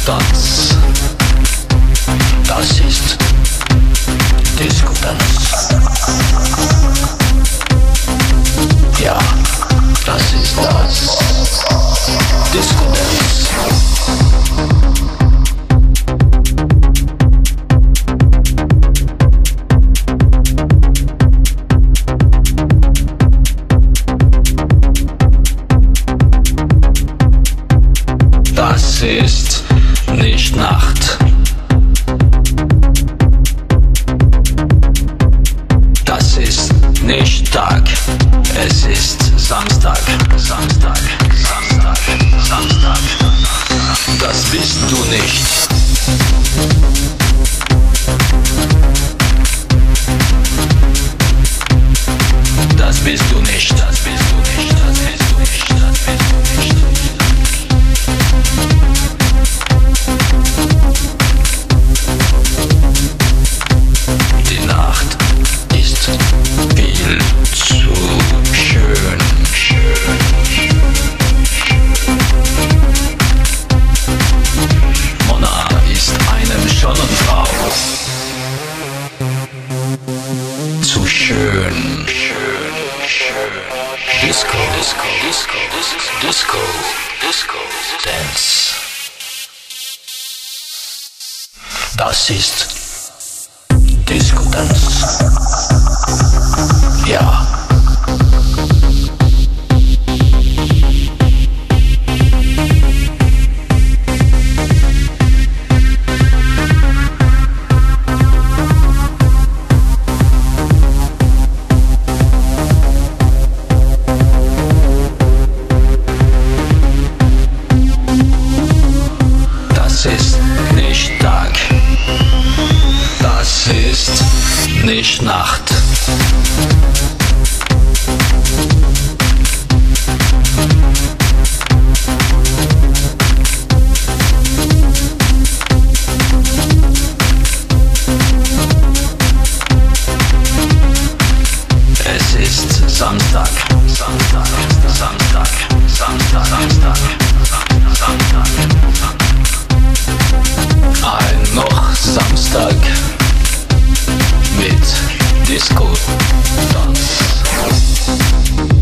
Tanz. Das ist Disco-Tanz. Ja, das ist das Disco-Tanz. Das ist nicht Nacht. Das ist nicht Tag. Es ist Samstag, Samstag, Samstag, Samstag. Das bist du nicht. Das bist du nicht. Das bist du nicht. Das bist du nicht. Das bist du nicht. Die Nacht ist viel zu schön. Mona ist eine Sonnenfrau. Zu schön. Disco, Disco, Disco, Disco, Disco, Dance. Das ist Disco-Tanz. Ja. Das ist nicht Tag. Das ist nicht Nacht. Es ist Samstag, Samstag, Samstag, Samstag, Samstag, Samstag. Ein noch Samstag mit Disco-Tanz.